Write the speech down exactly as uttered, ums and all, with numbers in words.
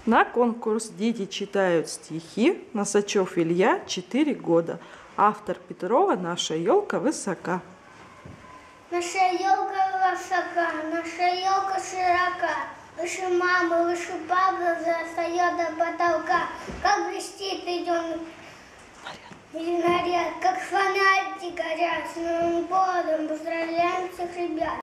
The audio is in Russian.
На конкурс «Дети читают стихи» Носачев Илья, четыре года. Автор Петрова «Наша елка высока». Наша елка высока, наша елка широка. Выше мамы, выше папы, застает до потолка. Как блестит идет наряд, как фонарики горят. С Новым годом поздравляем всех ребят.